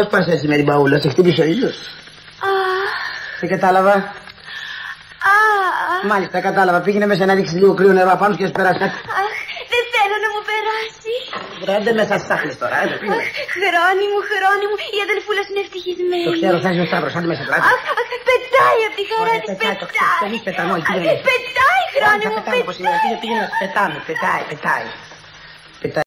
Πώς πας έτσι με την παούλα, σε χτύπησε ο ήλιος? Δεν κατάλαβα. Μάλιστα, κατάλαβα. Πήγαινε μέσα να ρίξει λίγο κρύο νερό απάνω και ας περάσει. Δεν θέλω να μου περάσει. Βρέντε μέσα στις σάχλες τώρα, πήγαινε. Χρόνι μου, η αδελφούλα είναι ευτυχισμένη. Το ξέρω, θα είσαι ο Σταύρος, άντε μέσα πλάτη. Πετάει από τη χαρά της, πετάει. Πετάει, Χρόνι μου, πετάει. Πήγαινε, πετάμε, πετάει.